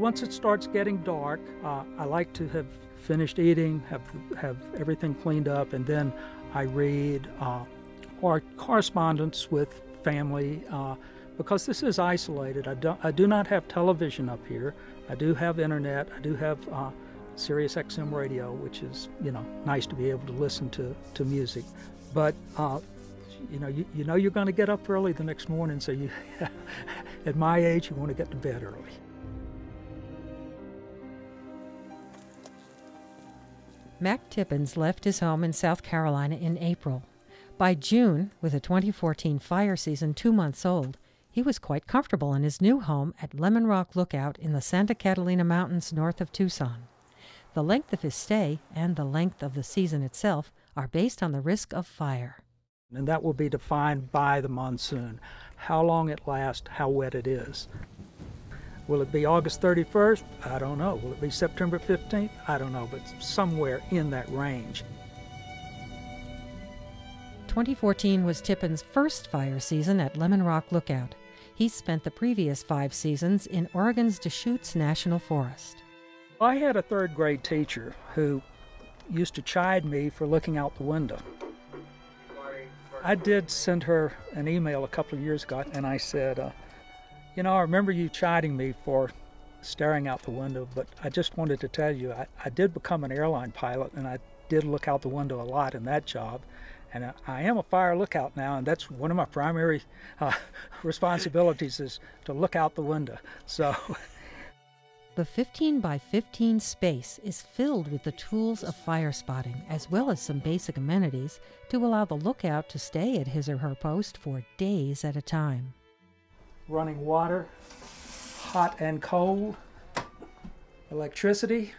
once it starts getting dark, I like to have finished eating, have everything cleaned up, and then I read or correspondence with family, because this is isolated. I do not have television up here. I do have internet. I do have Sirius XM radio, which is, nice to be able to listen to music. But you know you're going to get up early the next morning, so at my age, you want to get to bed early. Mac Tippins left his home in South Carolina in April. By June, with the 2014 fire season 2 months old, he was quite comfortable in his new home at Lemmon Rock Lookout in the Santa Catalina Mountains north of Tucson. The length of his stay and the length of the season itself are based on the risk of fire. And that will be defined by the monsoon, how long it lasts, how wet it is. Will it be August 31st? I don't know. Will it be September 15th? I don't know, but somewhere in that range. 2014 was Tippins' first fire season at Lemmon Rock Lookout. He spent the previous 5 seasons in Oregon's Deschutes National Forest. I had a 3rd grade teacher who used to chide me for looking out the window. I did send her an email a couple of years ago, and I said, I remember you chiding me for staring out the window, but I just wanted to tell you I did become an airline pilot, and I did look out the window a lot in that job. And I am a fire lookout now, and that's one of my primary responsibilities is to look out the window. So, the 15 by 15 space is filled with the tools of fire spotting, as well as some basic amenities to allow the lookout to stay at his or her post for days at a time. Running water, hot and cold, electricity.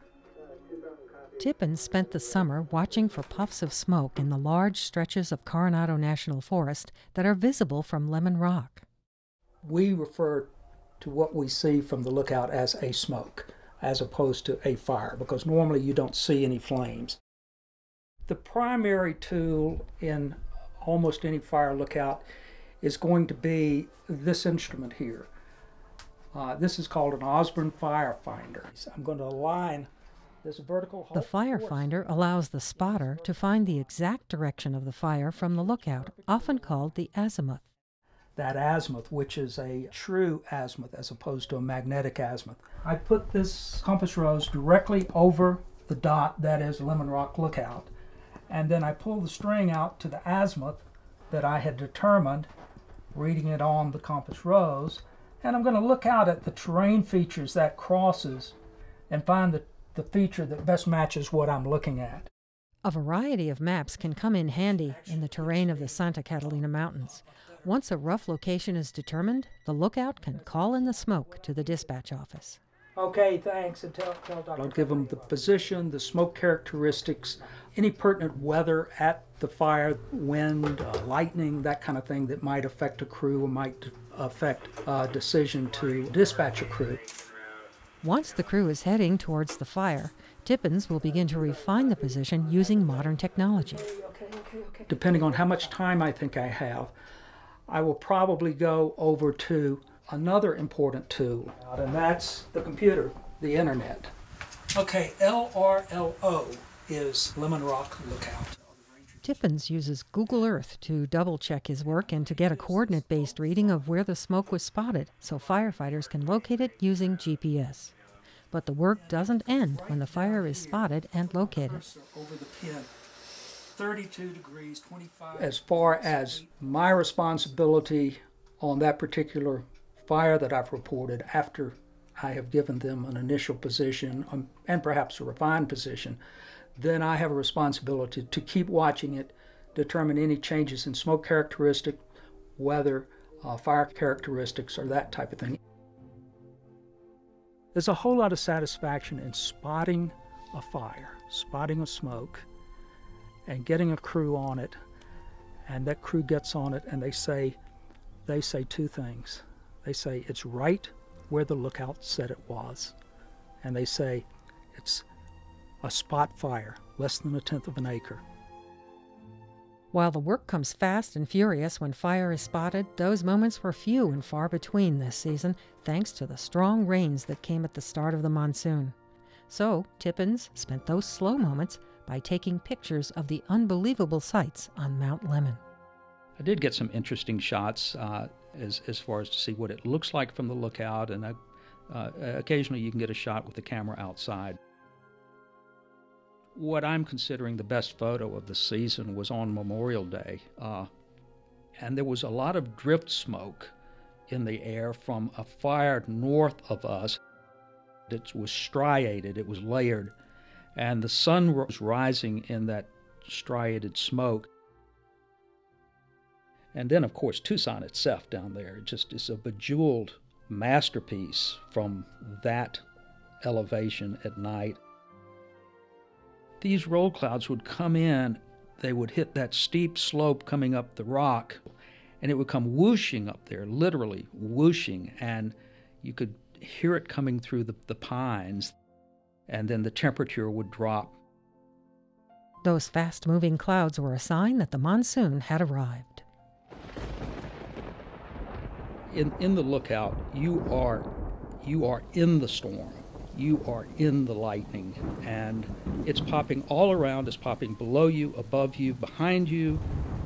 Tippins spent the summer watching for puffs of smoke in the large stretches of Coronado National Forest that are visible from Lemmon Rock. We refer to what we see from the lookout as a smoke, as opposed to a fire, because normally you don't see any flames. The primary tool in almost any fire lookout is going to be this instrument here. This is called an Osborne Fire Finder. I'm going to align this vertical. The fire finder allows the spotter to find the exact direction of the fire from the lookout, often called the azimuth. That azimuth, which is a true azimuth as opposed to a magnetic azimuth. I put this compass rose directly over the dot that is Lemmon Rock Lookout, and then I pull the string out to the azimuth that I had determined, reading it on the compass rose, and I'm going to look out at the terrain features that crosses and find the feature that best matches what I'm looking at. A variety of maps can come in handy in the terrain of the Santa Catalina Mountains. Once a rough location is determined, the lookout can call in the smoke to the dispatch office. Okay, thanks, and tell Dr. I'll give them the position, the smoke characteristics, any pertinent weather at the fire, wind, lightning, that kind of thing that might affect a crew or might affect a decision to dispatch a crew. Once the crew is heading towards the fire, Tippins will begin to refine the position using modern technology. Depending on how much time I think I have, I will probably go over to another important tool, and that's the computer, the internet. Okay, LRLO is Lemmon Rock Lookout. Tippins uses Google Earth to double-check his work and to get a coordinate-based reading of where the smoke was spotted, so firefighters can locate it using GPS. But the work doesn't end when the fire is spotted and located. Over the pin, 32 degrees, 25. As far as my responsibility on that particular fire that I've reported, after I have given them an initial position and perhaps a refined position, then I have a responsibility to keep watching it, determine any changes in smoke characteristic, weather, fire characteristics, or that type of thing. There's a whole lot of satisfaction in spotting a fire, spotting a smoke, and getting a crew on it, and that crew gets on it, and they say 2 things. They say it's right where the lookout said it was, and they say it's a spot fire, less than 1/10 of an acre. While the work comes fast and furious when fire is spotted, those moments were few and far between this season, thanks to the strong rains that came at the start of the monsoon. So Tippins spent those slow moments by taking pictures of the unbelievable sights on Mount Lemmon. I did get some interesting shots as far as to see what it looks like from the lookout, and occasionally you can get a shot with the camera outside. What I'm considering the best photo of the season was on Memorial Day, and there was a lot of drift smoke in the air from a fire north of us. It was striated, it was layered, and the sun was rising in that striated smoke. And then, of course, Tucson itself down there, just is a bejeweled masterpiece from that elevation at night. These roll clouds would come in, they would hit that steep slope coming up the rock, and it would come whooshing up there, literally whooshing, and you could hear it coming through the pines, and then the temperature would drop. Those fast-moving clouds were a sign that the monsoon had arrived. In the lookout, you are in the storm. You are in the lightning, and it's popping all around. It's popping below you, above you, behind you.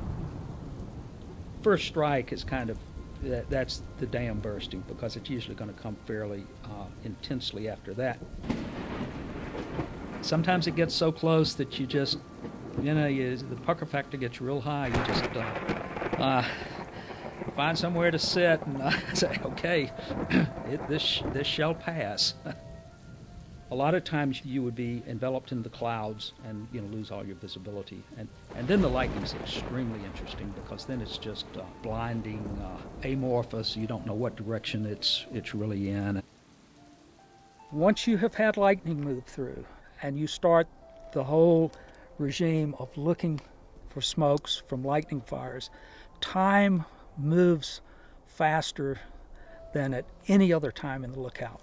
First strike is kind of, that's the dam bursting, because it's usually going to come fairly intensely after that. Sometimes it gets so close that you just, the pucker factor gets real high. You just find somewhere to sit and say, okay, this shall pass. A lot of times you would be enveloped in the clouds and lose all your visibility. And then the lightning is extremely interesting, because then it's just blinding, amorphous. You don't know what direction it's really in. Once you have had lightning move through and you start the whole regime of looking for smokes from lightning fires, time moves faster than at any other time in the lookout.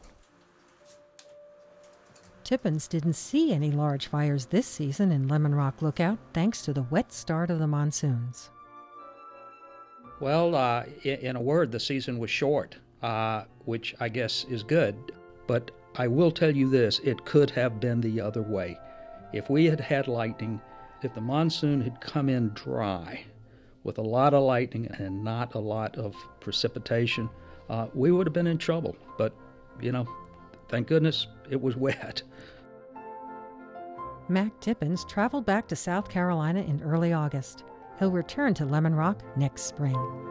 Tippins didn't see any large fires this season in Lemmon Rock Lookout, thanks to the wet start of the monsoons. Well, in a word, the season was short, which I guess is good. But I will tell you this, it could have been the other way. If we had had lightning, if the monsoon had come in dry, with a lot of lightning and not a lot of precipitation, we would have been in trouble. But, thank goodness it was wet. Mac Tippins traveled back to South Carolina in early August. He'll return to Lemmon Rock next spring.